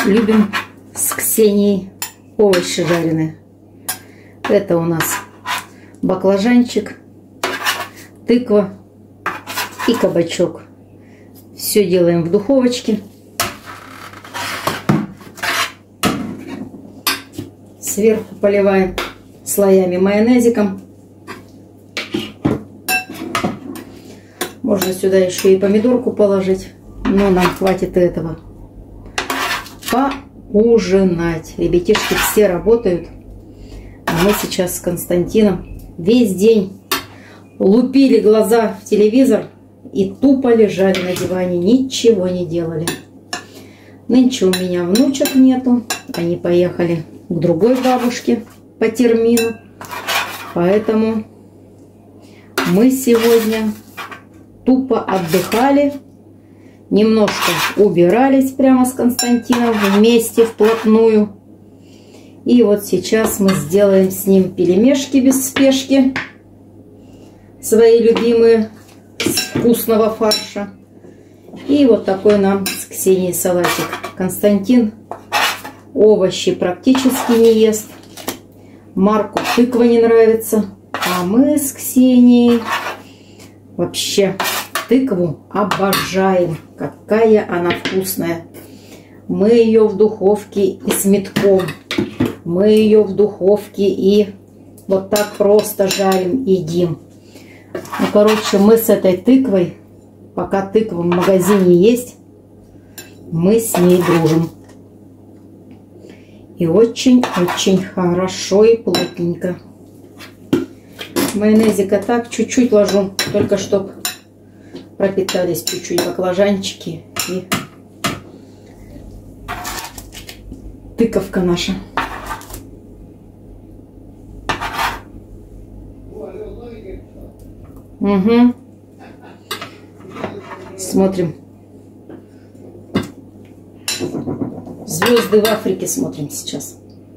любим с Ксенией овощи жареные. Это у нас баклажанчик, тыква и кабачок. Все делаем в духовочке. Сверху поливаем слоями майонезиком. Можно сюда еще и помидорку положить, но нам хватит этого. Поужинать. Ребятишки все работают. А мы сейчас с Константином весь день лупили глаза в телевизор и тупо лежали на диване, ничего не делали. Нынче у меня внучек нету. Они поехали к другой бабушке по термину. Поэтому мы сегодня тупо отдыхали. Немножко убирались прямо с Константином вместе вплотную. И вот сейчас мы сделаем с ним пельмешки без спешки. Свои любимые, с вкусного фарша. И вот такой нам с Ксенией салатик. Константин овощи практически не ест. Марку тыква не нравится. А мы с Ксенией вообще тыкву обожаем. Какая она вкусная. Мы ее в духовке и с метком. Мы ее в духовке и вот так просто жарим, едим. Ну, короче, мы с этой тыквой, пока тыква в магазине есть, мы с ней дружим. И очень-очень хорошо и плотненько. Майонезика так чуть-чуть ложу, только чтоб пропитались чуть-чуть баклажанчики и тыковка наша. Угу. Смотрим. Звезды в Африке смотрим сейчас.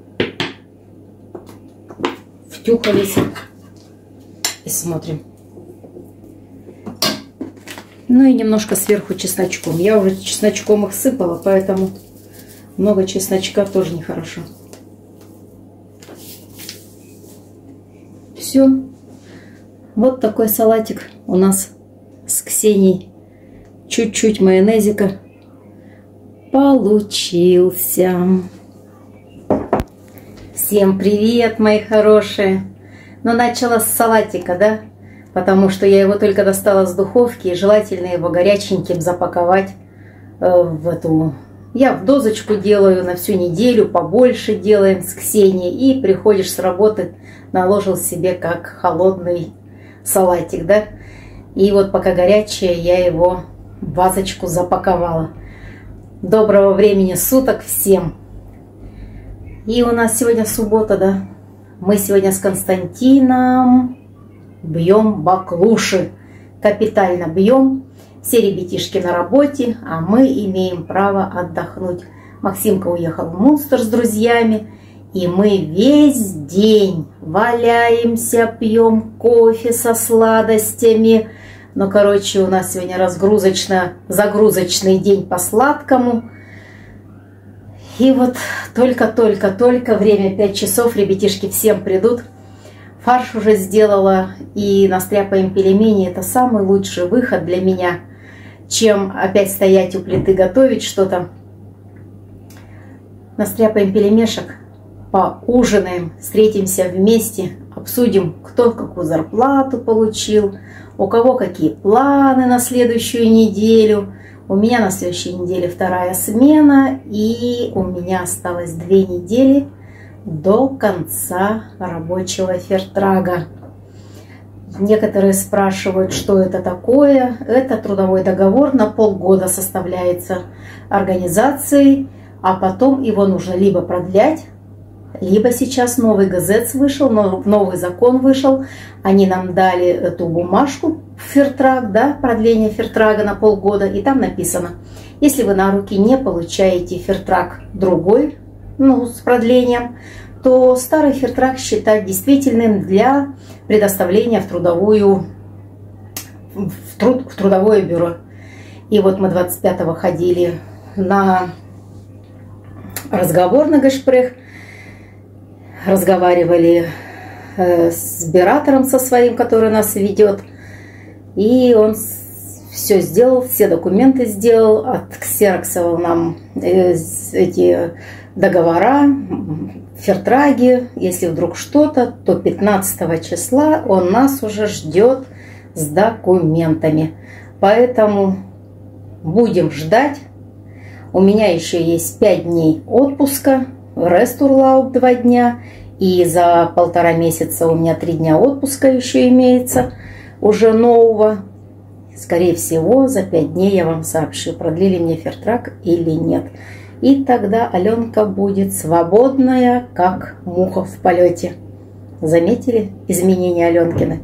Втюхались и смотрим. Ну и немножко сверху чесночком. Я уже чесночком их сыпала, поэтому много чесночка тоже нехорошо. Все. Вот такой салатик у нас с Ксенией. Чуть-чуть майонезика получился. Всем привет, мои хорошие. Ну, начала с салатика, да? Потому что я его только достала с духовки. И желательно его горяченьким запаковать в эту... Я в дозочку делаю на всю неделю, побольше делаем с Ксенией. И приходишь с работы, наложил себе как холодный салатик, да? И вот пока горячее, я его в вазочку запаковала. Доброго времени суток всем! И у нас сегодня суббота, да? Мы сегодня с Константином бьем баклуши. Капитально бьем. Все ребятишки на работе, а мы имеем право отдохнуть. Максимка уехал в Мунстер с друзьями. И мы весь день валяемся, пьем кофе со сладостями. Ну, короче, у нас сегодня загрузочный день по сладкому. И вот только время 5 часов, ребятишки всем придут. Фарш уже сделала и настряпаем пельмени. Это самый лучший выход для меня, чем опять стоять у плиты готовить что-то. Настряпаем пельмешек. Поужинаем, встретимся вместе, обсудим, кто какую зарплату получил, у кого какие планы на следующую неделю. У меня на следующей неделе 2-я смена, и у меня осталось 2 недели до конца рабочего фертрага. Некоторые спрашивают, что это такое. Это трудовой договор на полгода составляется организацией, а потом его нужно либо продлять, либо сейчас новый ГЗЭЦ вышел, новый закон вышел. Они нам дали эту бумажку, фертраг, да, продление фертрага на полгода. И там написано, если вы на руки не получаете фертраг другой, ну, с продлением, то старый фертраг считать действительным для предоставления в трудовое бюро. И вот мы 25-го ходили на разговорный гешпрех. Разговаривали с оператором со своим, который нас ведет. И он все сделал, все документы сделал, отксероксовал нам эти договора, фертраги. Если вдруг что-то, то 15 числа он нас уже ждет с документами. Поэтому будем ждать. У меня еще есть 5 дней отпуска, рестурлауп 2 дня. И за 1,5 месяца у меня 3 дня отпуска еще имеется, уже нового. Скорее всего, за 5 дней я вам сообщу, продлили мне фертрак или нет. И тогда Аленка будет свободная, как муха в полете. Заметили изменения Аленкины?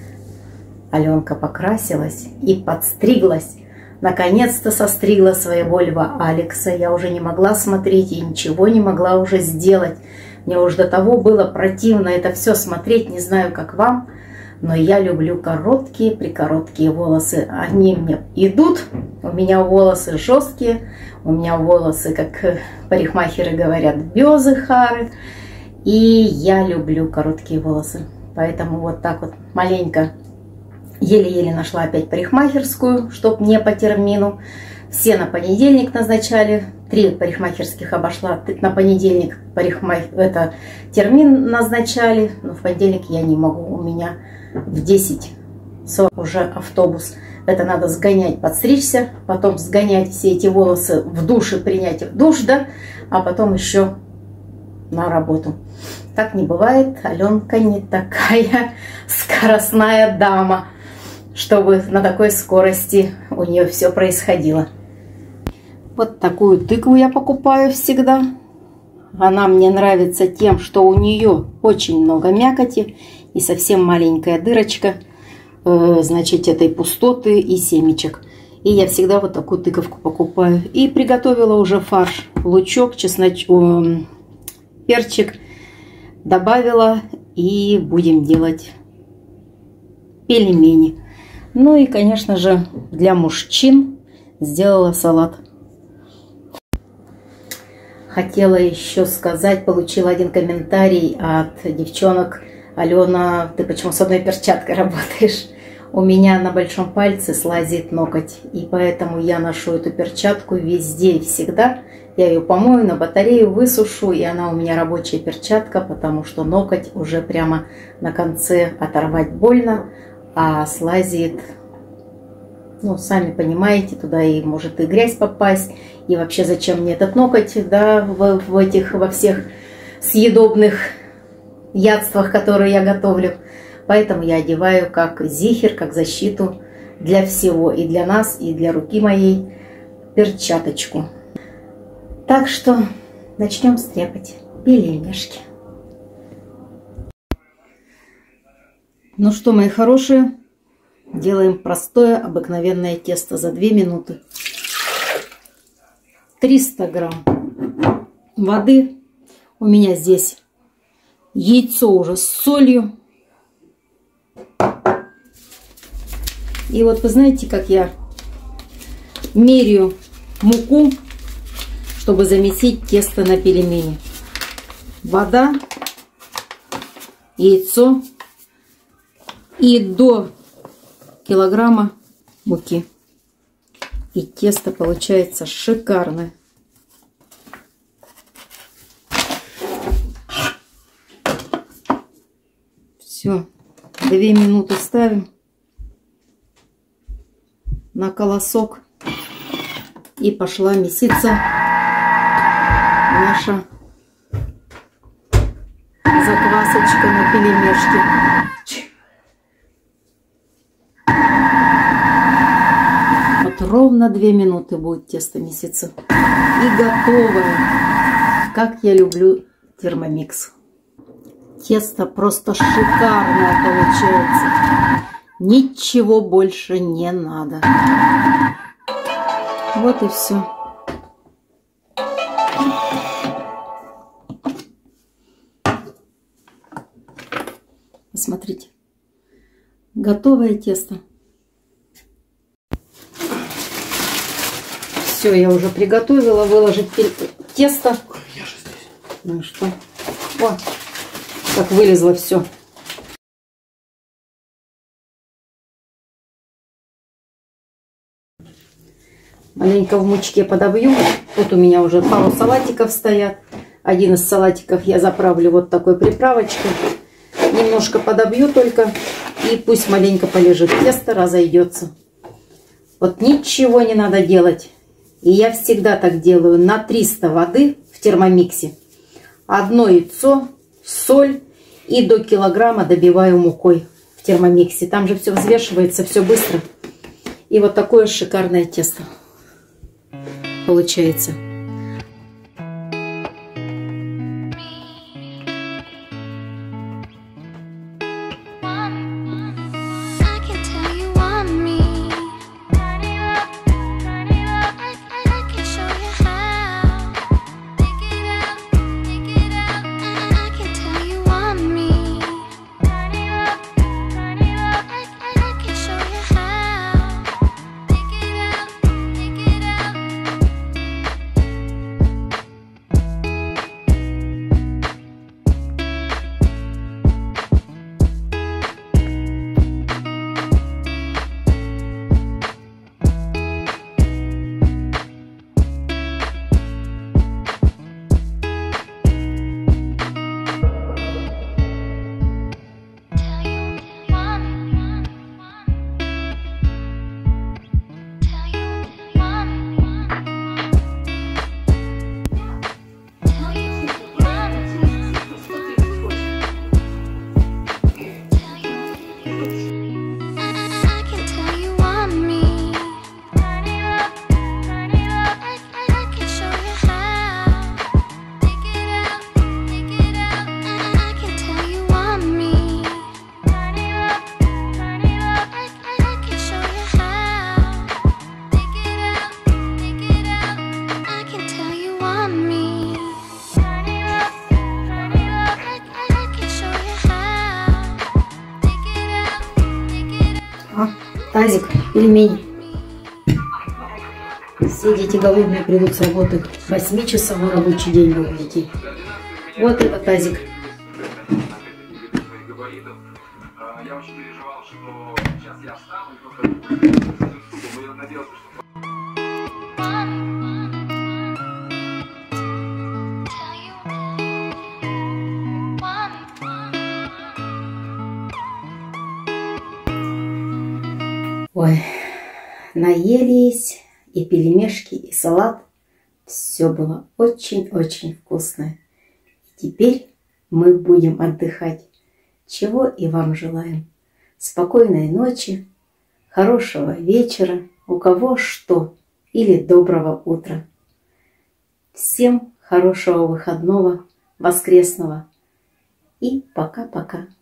Аленка покрасилась и подстриглась. Наконец-то состригла своего льва Алекса. Я уже не могла смотреть и ничего не могла уже сделать. Мне уже до того было противно это все смотреть, не знаю, как вам. Но я люблю короткие, прикороткие волосы. Они мне идут. У меня волосы жесткие. У меня волосы, как парикмахеры говорят, бёзы-хары. И я люблю короткие волосы. Поэтому вот так вот маленько, еле-еле нашла опять парикмахерскую, чтоб не по термину. Все на понедельник назначали. 3 парикмахерских обошла. На понедельник термин назначали. Но в понедельник я не могу. У меня в 10:40 уже автобус. Это надо сгонять, подстричься, потом сгонять все эти волосы в душ и принять их душ, да, а потом еще на работу. Так не бывает. Аленка не такая скоростная дама, чтобы на такой скорости у нее все происходило. Вот такую тыкву я покупаю всегда. Она мне нравится тем, что у нее очень много мякоти и совсем маленькая дырочка, значит, этой пустоты и семечек. И я всегда вот такую тыковку покупаю. И приготовила уже фарш. Лучок, чесночок, перчик добавила. И будем делать пельмени. Ну и, конечно же, для мужчин сделала салат. Хотела еще сказать, получила один комментарий от девчонок. Алена, ты почему с одной перчаткой работаешь? У меня на большом пальце слазит ноготь, и поэтому я ношу эту перчатку везде и всегда. Я ее помою, на батарею высушу, и она у меня рабочая перчатка, потому что ноготь уже прямо на конце оторвать больно, а слазит, ну, сами понимаете, туда и может и грязь попасть, и вообще зачем мне этот ноготь, да, во всех съедобных ядствах, которые я готовлю. Поэтому я одеваю как зихер, как защиту для всего, и для нас, и для руки моей, перчаточку. Так что начнем стряпать пельмешки. Ну что, мои хорошие, делаем простое обыкновенное тесто за 2 минуты. 300 грамм воды. У меня здесь яйцо уже с солью. И вот вы знаете, как я меряю муку, чтобы замесить тесто на пельмени. Вода, яйцо и до килограмма муки. И тесто получается шикарное. Все, 2 минуты ставим на колосок, и пошла меситься наша заквасочка на пельмешки. Вот ровно 2 минуты будет тесто меситься. И готовое. Как я люблю термомикс. Тесто просто шикарное получается. Ничего больше не надо. Вот и все. Посмотрите. Готовое тесто. Все, я уже приготовила. Выложить тесто Ну и что? О, как вылезло все. Маленько в мучке подобью. Тут у меня уже пару салатиков стоят. Один из салатиков я заправлю вот такой приправочкой. Немножко подобью только. И пусть маленько полежит. Тесто разойдется. Вот ничего не надо делать. И я всегда так делаю. На 300 воды в термомиксе. Одно яйцо, соль. И до килограмма добиваю мукой в термомиксе. Там же все взвешивается, все быстро. И вот такое шикарное тесто получается. Тазик, пельмени. Все дети голодные придут с работы. 8-часовой рабочий день был у детей. Вот это тазик. Я очень переживал, что сейчас я встану и надеялся, что... Ой, наелись, и пельмешки, и салат. Все было очень-очень вкусное. И теперь мы будем отдыхать. Чего и вам желаем. Спокойной ночи, хорошего вечера, у кого что, или доброго утра. Всем хорошего выходного, воскресного. И пока-пока.